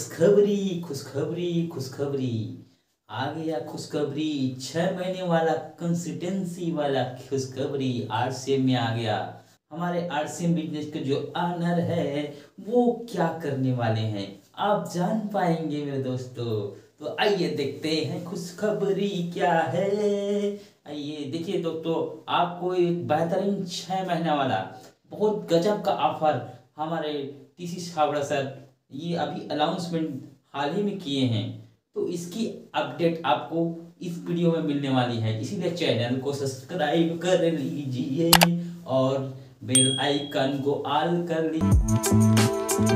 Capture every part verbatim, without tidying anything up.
खुशखबरी खुशखबरी खुशखबरी आ गया खुशखबरी। छह महीने वाला कंसिस्टेंसी वाला खुशखबरी आरसीएम में आ गया। हमारे आरसीएम बिजनेस के जो ऑनर है वो क्या करने वाले हैं आप जान पाएंगे मेरे दोस्तों। तो आइए देखते हैं खुशखबरी क्या है। आइए देखिए दोस्तों, आपको एक बेहतरीन छह महीना वाला बहुत गजब का ऑफर हमारे टीसी छाबड़ा सर ये अभी अनाउंसमेंट हाल ही में किए हैं। तो इसकी अपडेट आपको इस वीडियो में मिलने वाली है, इसीलिए चैनल को सब्सक्राइब कर लीजिए और बेल आइकन को ऑल कर लीजिए।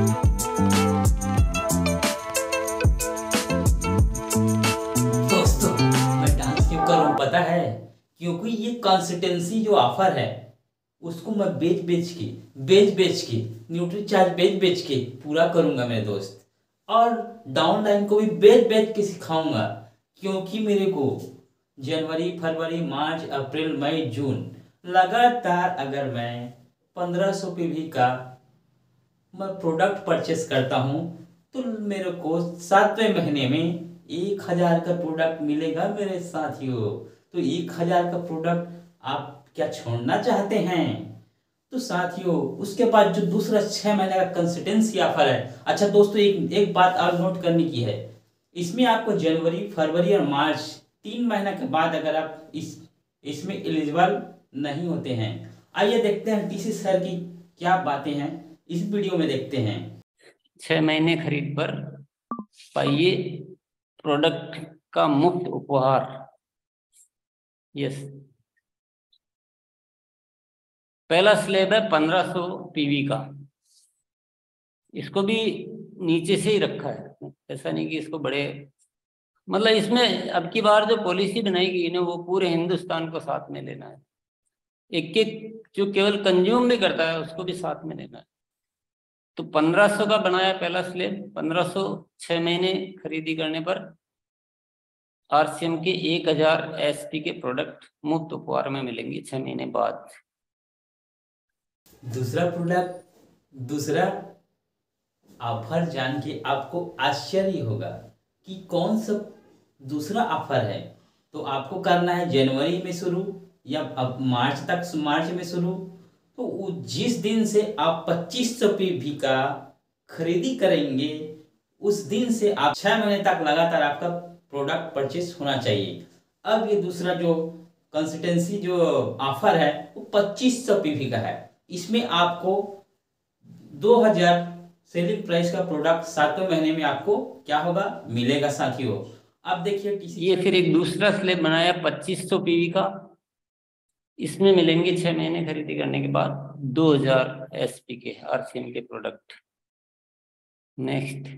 दोस्तों मैं डांस क्यों करूं पता है? क्योंकि ये कंसिस्टेंसी जो ऑफर है उसको मैं बेच बेच के बेच बेच के न्यूट्री चार्ज बेच बेच के पूरा करूंगा मेरे दोस्त, और डाउनलाइन को भी बेच बेच के सिखाऊंगा। क्योंकि मेरे को जनवरी फरवरी मार्च अप्रैल मई जून लगातार अगर मैं पंद्रह सौ पीवी का मैं प्रोडक्ट परचेस करता हूँ तो मेरे को सातवें महीने में एक हजार का प्रोडक्ट मिलेगा मेरे साथियों। तो एक हजार का प्रोडक्ट आप क्या छोड़ना चाहते हैं? तो साथियों उसके बाद जो दूसरा छह महीने का कंसिस्टेंसी ऑफर है। अच्छा दोस्तों, एक एक बात और नोट करने की है, इसमें आपको जनवरी फरवरी और मार्च तीन महीना के बाद अगर आप इस इसमें एलिजिबल नहीं होते हैं। आइए देखते हैं टीसी सर की क्या बातें हैं, इस वीडियो में देखते हैं। छह महीने खरीद पर पाइए प्रोडक्ट का मुफ्त उपहार। यस, पहला स्लैब है पंद्रह सौ पीवी का। इसको भी नीचे से ही रखा है, ऐसा नहीं कि इसको बड़े, मतलब इसमें अब की बार जो पॉलिसी बनाई गई ना वो पूरे हिंदुस्तान को साथ में लेना है। एक एक जो केवल कंज्यूम भी करता है उसको भी साथ में लेना है। तो पंद्रह सौ का बनाया पहला स्लैब, पंद्रह सौ छह महीने खरीदी करने पर आरसीएम के एक हजार एसपी के प्रोडक्ट मुफ्त उपहार में मिलेंगे छह महीने बाद। दूसरा प्रोडक्ट दूसरा ऑफर जान के आपको आश्चर्य होगा कि कौन सा दूसरा ऑफर है। तो आपको करना है जनवरी में शुरू या अब मार्च तक, मार्च में शुरू। तो जिस दिन से आप पच्चीस सौ पीवी का खरीदी करेंगे उस दिन से आप छह महीने तक लगातार आपका प्रोडक्ट परचेस होना चाहिए। अब ये दूसरा जो कंसिस्टेंसी जो ऑफर है वो पच्चीस सौ पीवी का है। इसमें आपको दो हजार सेलिंग प्राइस का प्रोडक्ट सातवें महीने में आपको क्या होगा मिलेगा साथियों। अब देखिए ये फिर एक दूसरा स्लैब बनाया पच्चीस सौ पीवी का, इसमें मिलेंगे छह महीने खरीदी करने के बाद दो हजार एसपी के आरसीएम के प्रोडक्ट। नेक्स्ट,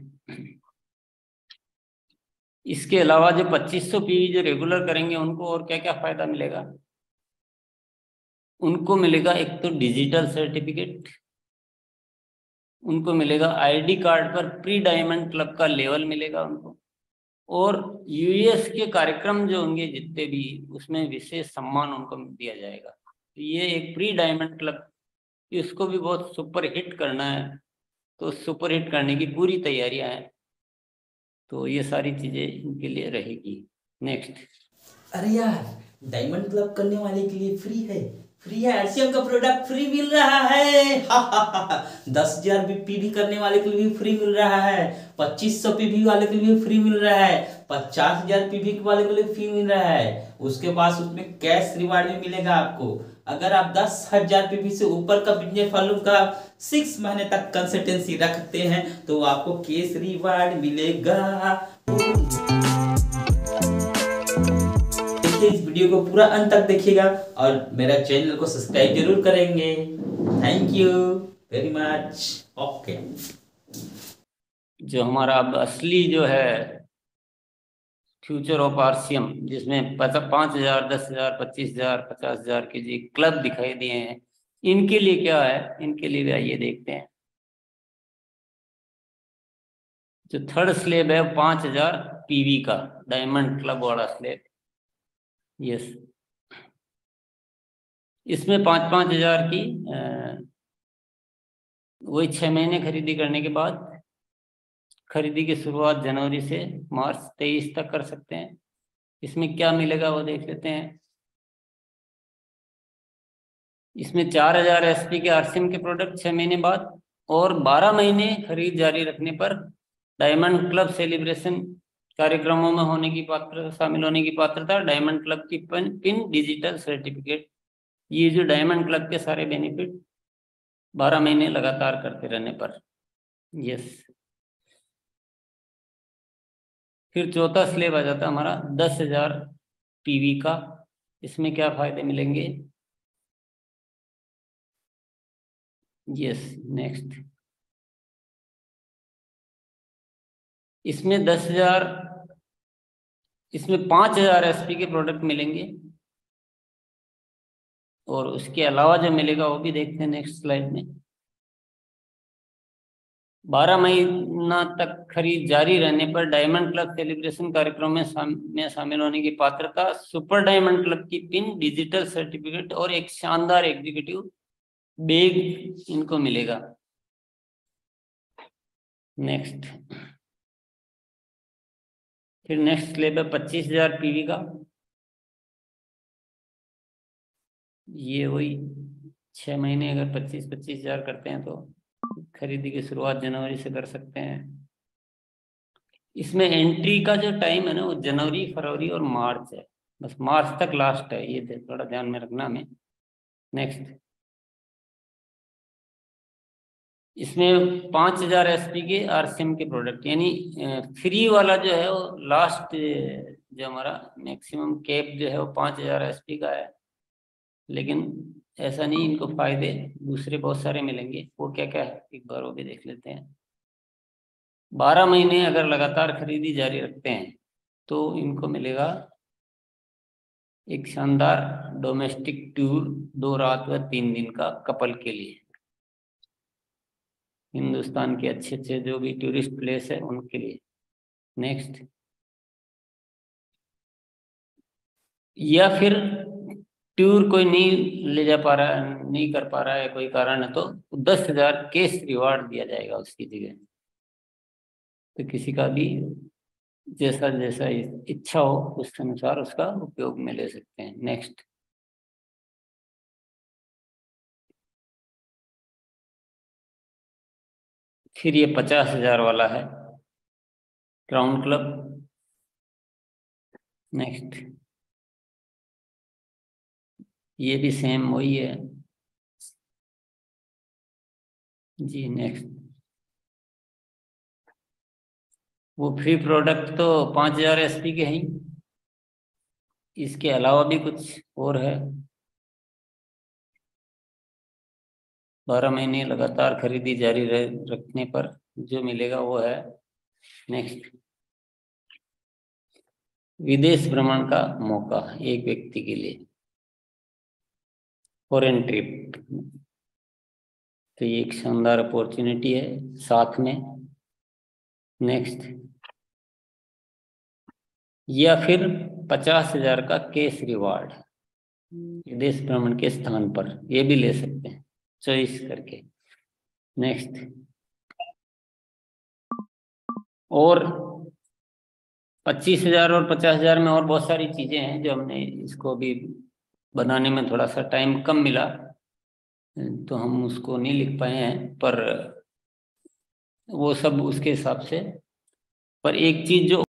इसके अलावा जो पच्चीस सौ पीवी जो रेगुलर करेंगे उनको और क्या क्या फायदा मिलेगा? उनको मिलेगा एक तो डिजिटल सर्टिफिकेट, उनको मिलेगा आईडी कार्ड पर प्री डायमंड क्लब का लेवल मिलेगा उनको, और यूएस के कार्यक्रम जो होंगे जितने भी उसमें विशेष सम्मान उनको दिया जाएगा। तो ये एक प्री डायमंड क्लब, इसको भी बहुत सुपर हिट करना है, तो सुपर हिट करने की पूरी तैयारियां हैं। तो ये सारी चीजें इनके लिए रहेगी। नेक्स्ट, अरे यार, डायमंड क्लब करने वाले के लिए फ्री है, फ्री है आरसीएम का प्रोडक्ट फ्री मिल रहा है। दस हजार पीवी करने वाले के लिए भी फ्री मिल रहा है, पच्चीस सौ पीवी वाले के लिए फ्री मिल रहा है, पचास हजार पीवी वाले के लिए फ्री मिल रहा है। उसके पास उसमें कैश रिवार्ड भी मिलेगा आपको। अगर आप दस हजार पीवी से ऊपर का बिजनेस फॉलो का सिक्स महीने तक कंसिस्टेंसी रखते हैं तो आपको कैश रिवार्ड मिलेगा। इस वीडियो को पूरा अंत तक देखिएगा और मेरा चैनल को सब्सक्राइब जरूर करेंगे। Thank you very much. Okay, जो हमारा अब असली जो है फ्यूचर ऑफ आरसीएम, जिसमें पांच हजार दस हजार पच्चीस हजार पचास हजार के जो क्लब दिखाई दिए हैं, इनके लिए क्या है, इनके लिए भी आइए देखते हैं। जो थर्ड स्लेब है पांच हजार पीवी का डायमंड क्लब वाला स्लेब। यस, इसमें पाँच पाँच हजार की वही छह महीने खरीदी करने के बाद खरीदी की शुरुआत जनवरी से मार्च तेईस तक कर सकते हैं। इसमें क्या मिलेगा वो देख लेते हैं। इसमें चार हजार एस पी के आरसीएम के प्रोडक्ट छह महीने बाद और बारह महीने खरीद जारी रखने पर डायमंड क्लब सेलिब्रेशन कार्यक्रमों में होने की पात्र शामिल होने की पात्रता, डायमंड क्लब की पिन, पिन डिजिटल सर्टिफिकेट। ये जो डायमंड क्लब के सारे बेनिफिट बारह महीने लगातार करते रहने पर। यस। फिर चौथा स्लेब आ जाता है हमारा दस हजार पीवी का। इसमें क्या फायदे मिलेंगे? Yes, next. इसमें दस हजार इसमें पांच हजार एसपी के प्रोडक्ट मिलेंगे और उसके अलावा जो मिलेगा वो भी देखते हैं नेक्स्ट स्लाइड में। बारह महीना तक खरीद जारी रहने पर डायमंड क्लब सेलिब्रेशन कार्यक्रम में में शामिल होने की पात्रता, सुपर डायमंड क्लब की पिन, डिजिटल सर्टिफिकेट और एक शानदार एग्जीक्यूटिव बैग इनको मिलेगा। नेक्स्ट। फिर नेक्स्ट स्लेब है पच्चीस हजार पीवी का। ये वही छह महीने अगर पच्चीस पच्चीस हजार करते हैं तो खरीदी की शुरुआत जनवरी से कर सकते हैं। इसमें एंट्री का जो टाइम है ना वो जनवरी, फरवरी और मार्च है, बस मार्च तक लास्ट है, ये थोड़ा ध्यान में रखना हमें। नेक्स्ट। इसमें पांच हजार एसपी के आरसीएम के प्रोडक्ट, यानी फ्री वाला जो है वो लास्ट, जो हमारा मैक्सिमम कैप जो है वो पांच हजार एसपी का है, लेकिन ऐसा नहीं, इनको फायदे दूसरे बहुत सारे मिलेंगे। वो क्या क्या है एक बार वो भी देख लेते हैं। बारह महीने अगर लगातार खरीदी जारी रखते हैं तो इनको मिलेगा एक शानदार डोमेस्टिक टूर, दो रात व तीन दिन का कपल के लिए, हिंदुस्तान के अच्छे अच्छे जो भी टूरिस्ट प्लेस है उनके लिए। नेक्स्ट। या फिर टूर कोई नहीं ले जा पा रहा है, नहीं कर पा रहा है, कोई कारण है, तो दस हजार कैश रिवार्ड दिया जाएगा उसकी जगह। तो किसी का भी जैसा जैसा इच्छा हो उस अनुसार उसका उपयोग में ले सकते हैं। नेक्स्ट। फिर ये पचास हजार वाला है क्राउन क्लब। नेक्स्ट। ये भी सेम वही है जी। नेक्स्ट। वो फ्री प्रोडक्ट तो पांच हजार एसपी के हैं, इसके अलावा भी कुछ और है। बारह महीने लगातार खरीदी जारी रखने पर जो मिलेगा वो है। नेक्स्ट। विदेश भ्रमण का मौका एक व्यक्ति के लिए, फॉरेन ट्रिप, तो ये एक शानदार अपॉर्चुनिटी है साथ में। नेक्स्ट। या फिर पचास हजार का कैश रिवार्ड विदेश भ्रमण के स्थान पर, ये भी ले सकते हैं चॉइस करके। नेक्स्ट। और पच्चीस हजार और पचास हजार में और बहुत सारी चीजें हैं जो हमने इसको भी बनाने में थोड़ा सा टाइम कम मिला तो हम उसको नहीं लिख पाए हैं, पर वो सब उसके हिसाब से। पर एक चीज जो